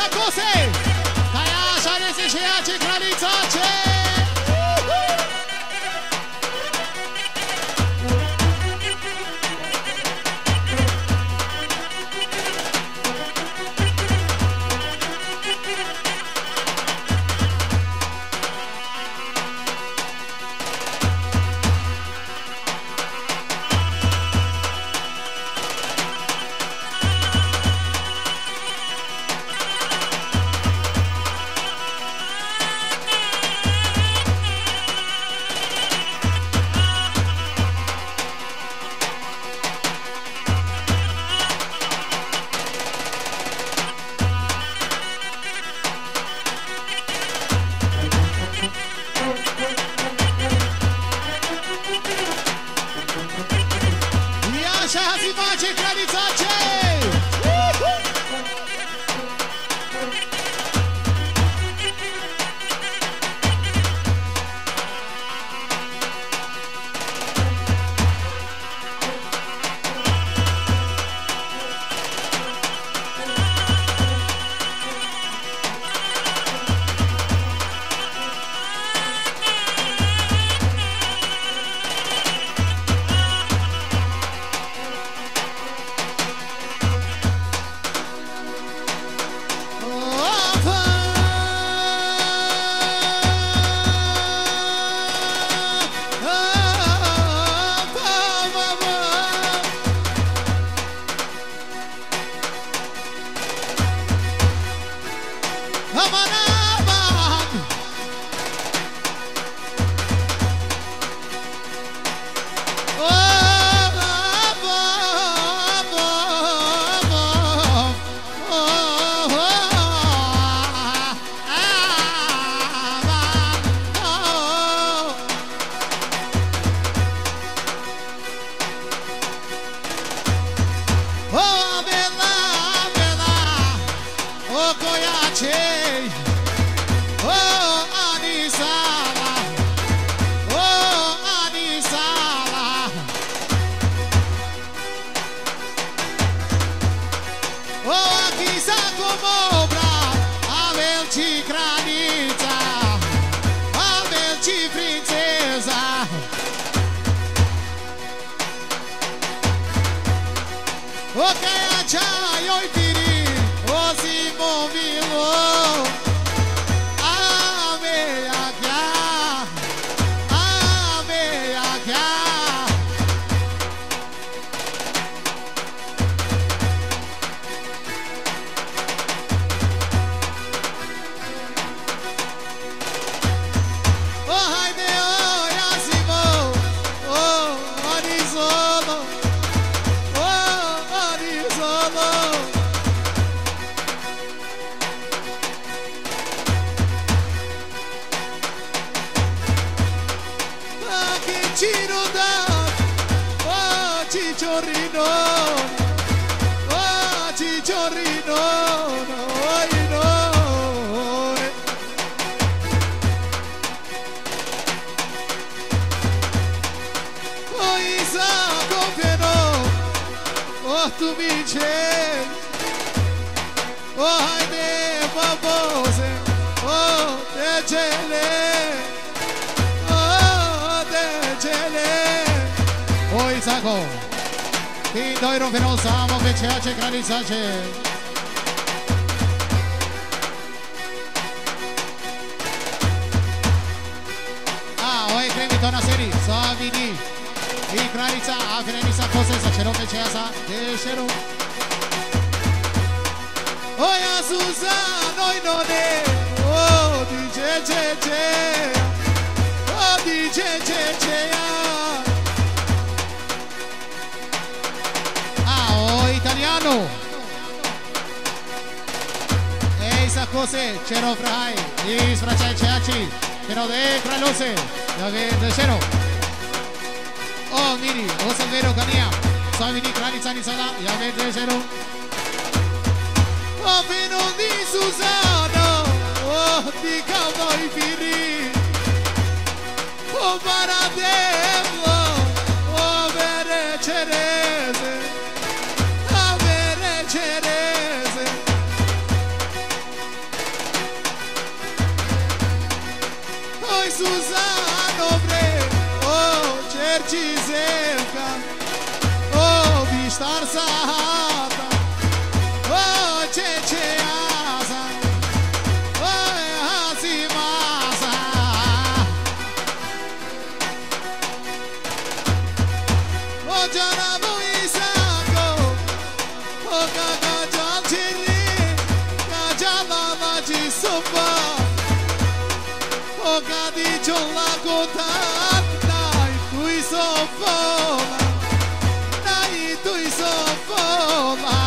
Sakose, Kaya Sharesi Shiachi Kralicache. sata Oh ceceasa Oh hasimasa Oh janabu isako Oh kagajal chiri Kajalala jisupa Oh gadi chola kotat Nai tui sofola Nai tui sofola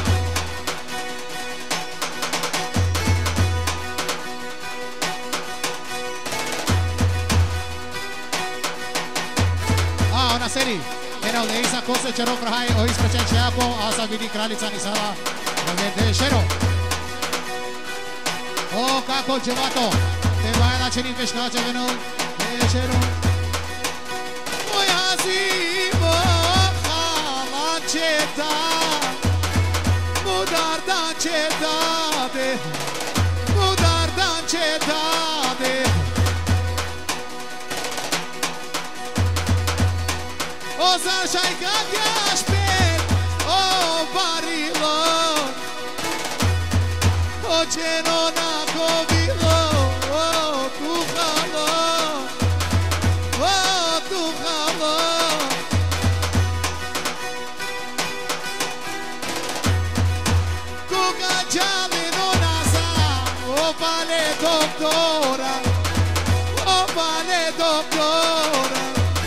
Ona seri Era le isa kose čero prahaj o ispračen šeapo a sa vidi kraljica Nisala dovede šero O kako dževato te bajla čerin peškače venul šero Moja zimo hala četa Mudar dan četate Mudar dan četate O zašaj kak jaš pet O barilon O čeno na kovilo O tuhalo O tuhalo Kuka čalino nasa O pale doktora O pale doktora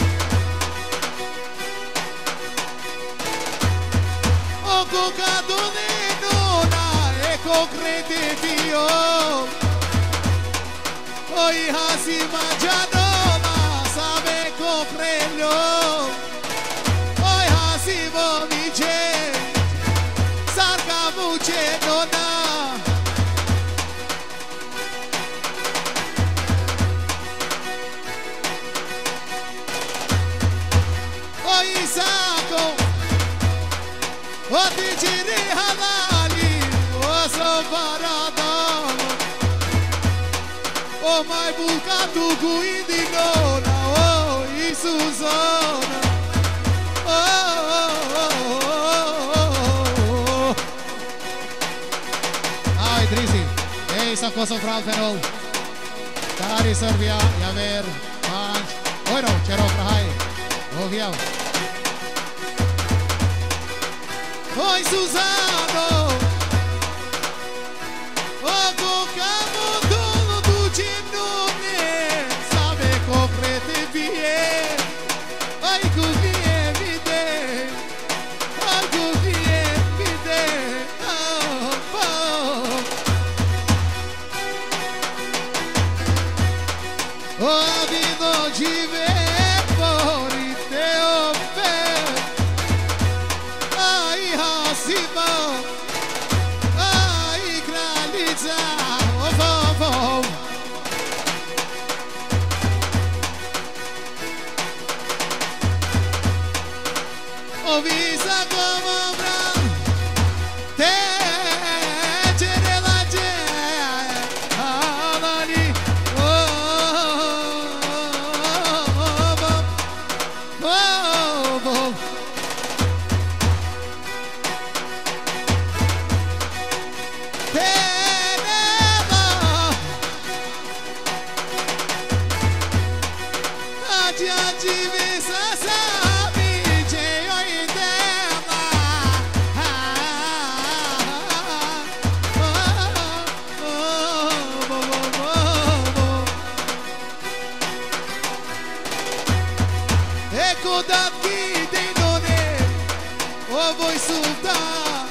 Kuka dolenona eko credetio Oi hasima janola sabe comprello Oi hasimo vice sarca muce nona Oi sako O ticiri halali, o soparadano O mai bucatu cu indigona, o Isusona Ai, Drisi, ei sa cosa fralfenol Tari Serbia, javer, panch Oiro, čero prahaj, ovijav Oi Suzano O cocamo dolo tu cinone Sabe coprete vie Ai cuvie vide Ai cuvie vide Oh oh O vino jive Pori te ofer Sima, ai kraljica, oh. O visa como bran, te cerelace, alani, oh. Ecco da chi dei non è O voi sultan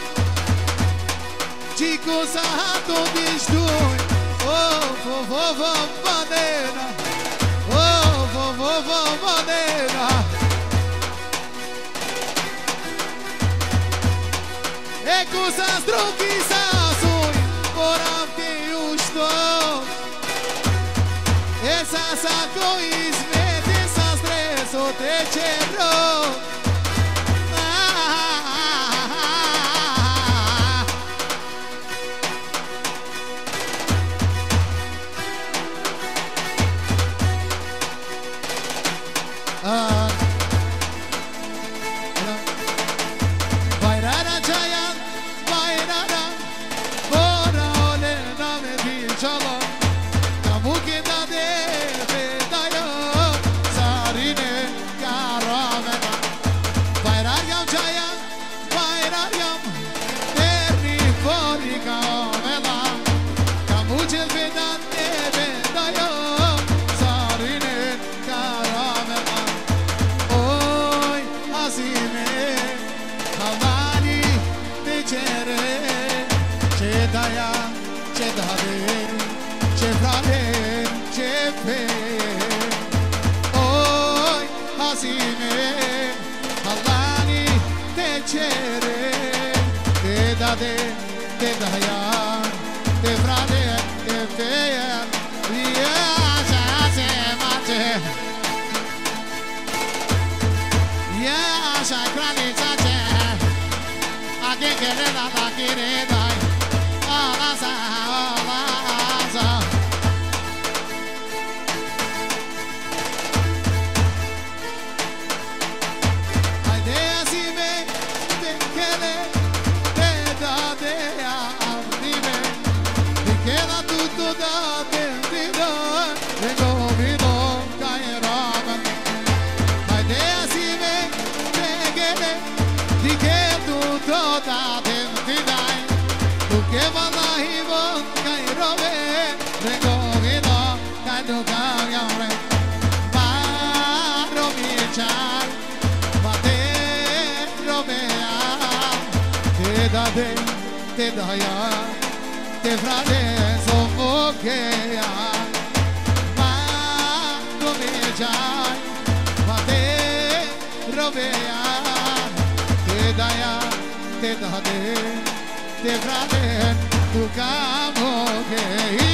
Ci cosa tu dici tu Oh banera Oh banera E cosa struki sa soj Moram ti už to E sa koji izmete sa streso teče rok cere, ce daia, ce dade, ce frate, ce pe. Oi, hazine, Allahni te cere, te dade, te daia, te frate, te pe. Te daia, te frate soffochea, ma cominciai, ma te rovea, te daia, te date, te frate tu camo che